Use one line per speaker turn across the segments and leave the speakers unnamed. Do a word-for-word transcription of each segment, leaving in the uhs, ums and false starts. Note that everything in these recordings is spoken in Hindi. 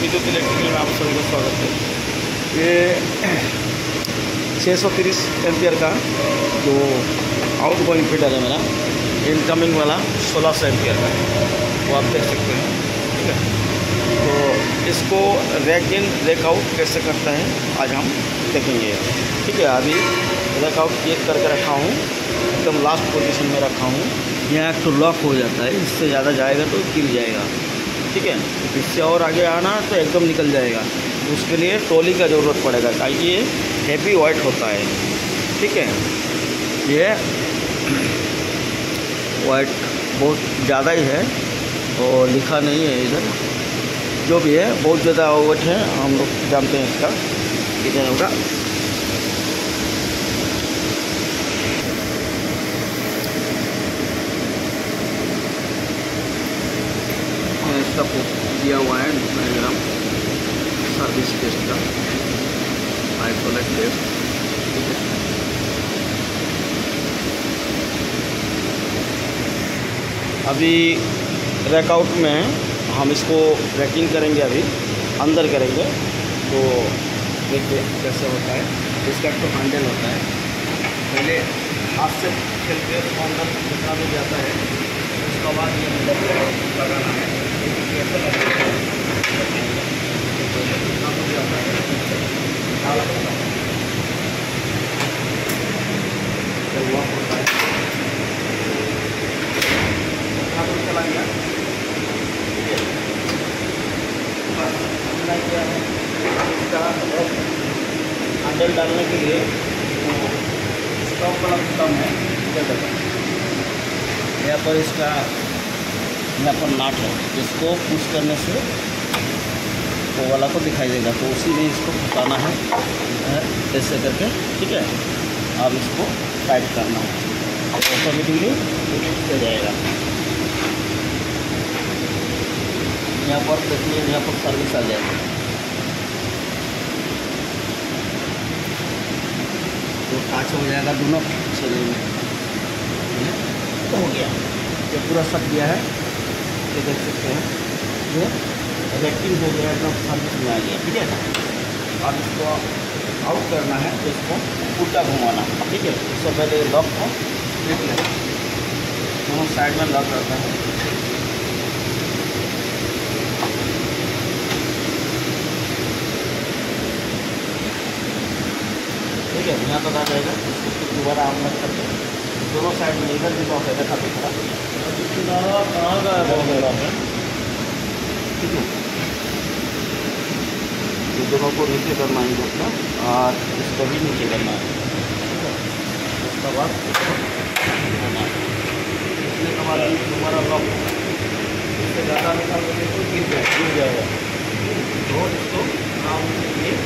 विद्युत इलेक्ट्रिकल में आप सभी का स्वागत है। ये छः सौ तीस एम्पियर का जो आउट गोइंग फीडर है मेरा, इनकमिंग वाला सोलह सौ एम्पियर का, वो आप देख सकते हैं। ठीक है, तो इसको रैक इन रैक आउट कैसे करता है आज हम देखेंगे। ठीक है, अभी रैक आउट चेक करके रखा हूँ, एकदम लास्ट पोजीशन में रखा हूँ। यहाँ तो लॉक हो जाता है, इससे ज़्यादा जाएगा तो गिर जाएगा। ठीक है, इससे और आगे आना तो एकदम निकल जाएगा। उसके लिए ट्रॉली का ज़रूरत पड़ेगा, ताकि ये हैवी वाइट होता है। ठीक है, ये वाइट बहुत ज़्यादा ही है और लिखा नहीं है इधर, जो भी है बहुत ज़्यादा वेट है, हम लोग जानते हैं इसका कितना होगा। इसका दिया हुआ है डायग्राम सर्विस टेस्ट का, आइसोलेट टेस्ट। ठीक है, अभी रैक आउट में हम इसको रैकिंग करेंगे, अभी अंदर करेंगे तो देखिए कैसे होता है। इसका तो हैंडल होता है, पहले हाथ से खेल के अंदर जितना भी जाता है, उसके बाद ये लगाना है। कैसे लगेगा जितना भी जाता है डाला होता है, जब वॉक होता है तो चला गया। ठीक है, हमने किया है इसका हैंडल डालने के लिए स्टॉप वाला सिस्टम है। यहाँ पर इसका यहाँ पर नाट है, इसको पुश करने से वो वाला को दिखाई देगा, तो उसी में इसको फंसाना है ऐसे करके। ठीक है, अब इसको टाइट करना है, ऑटोमेटिकली हो जाएगा। यहाँ पर देखिए, यहाँ पर सर्विस आ जाएगी, तो कांच हो जाएगा दोनों शरीर में। तो हो गया, ये पूरा सट गया है, ये देख सकते हैं, ये रैकिंग हो गया, एकदम सर्विस में आ गया। ठीक है, अब इसको आउट करना है तो इसको उल्टा घुमाना। ठीक है, इससे पहले लॉक को देख लें, दोनों साइड में लॉक रहता है। ठीक है, यहाँ तक आ जाएगा, इसको दोबारा हम लग करके दोनों साइड में इधर भी लॉक है, देखा तो थोड़ा कहाँ का लॉक है। ठीक है, ये दोनों को नीचे करना है दोस्तों, और इसको भी नीचे करना है। उसके बाद इसने हमारा हमारा लॉक इससे ज़्यादा निकाल के तो गिर जाए गिर जाएगा। तो इसको आराम से ये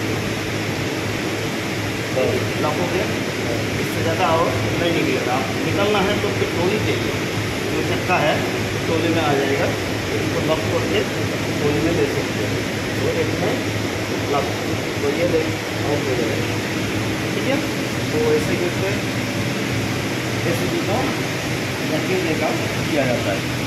लॉक हो गया, इससे ज़्यादा और नहीं निकलेगा। आप निकलना है तो फिर ट्रॉली चाहिए, जो चक्का है ट्रॉली में आ जाएगा, इसको लॉक करके ट्रॉली में ले सकते हैं। तो इसमें लॉक, तो ये देख आउट हो जाएगा। ठीक है, तो ऐसे करके ऐसे भी का रैकिंग का किया जाता है।